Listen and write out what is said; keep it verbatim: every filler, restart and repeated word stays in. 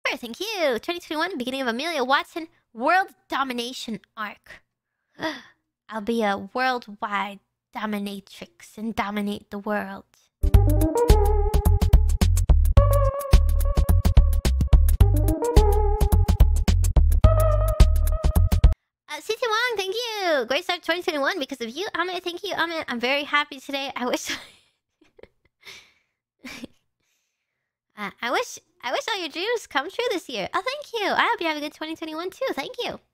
Cooper, thank you. twenty twenty-one, beginning of Amelia Watson World Domination Arc. I'll be a worldwide dominatrix and dominate the world. Uh, C T Wong, thank you. Great start twenty twenty-one because of you. Amit, thank you. Amit, I'm very happy today. I wish... uh, I wish... I wish all your dreams come true this year. Oh, thank you. I hope you have a good twenty twenty-one too. Thank you.